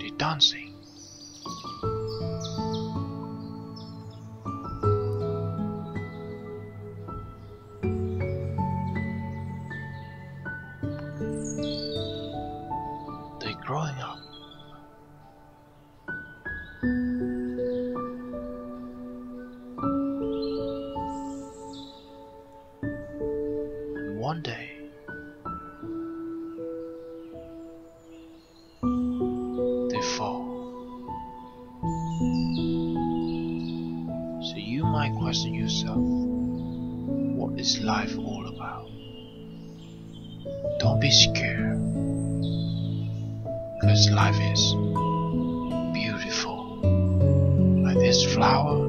They're dancing. They're growing up. And one day, they fall. So you might question yourself, what is life all about? Don't be scared, because life is beautiful. Like this flower,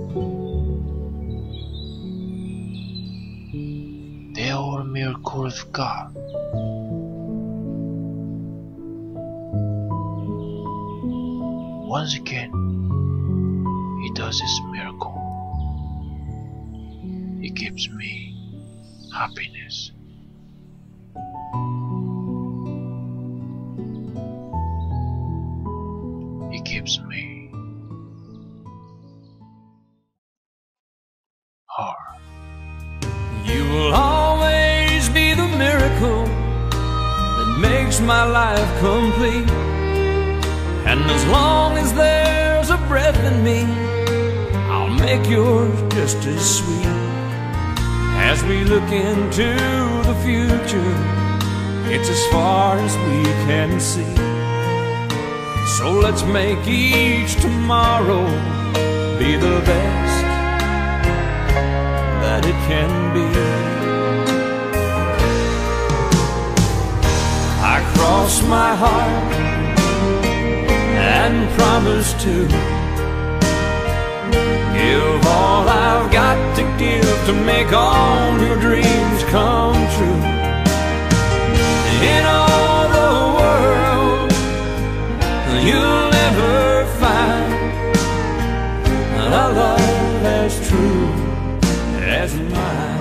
they are a miracle of God. Once again, He does His miracle. He gives me happiness. He gives me heart. You will always be the miracle that makes my life complete. And as long as there's a breath in me, I'll make yours just as sweet. As we look into the future, it's as far as we can see. So let's make each tomorrow be the best that it can be. I cross my heart and promise to give all I've got to give to make all your dreams come true. In all the world, you'll never find a love as true as mine.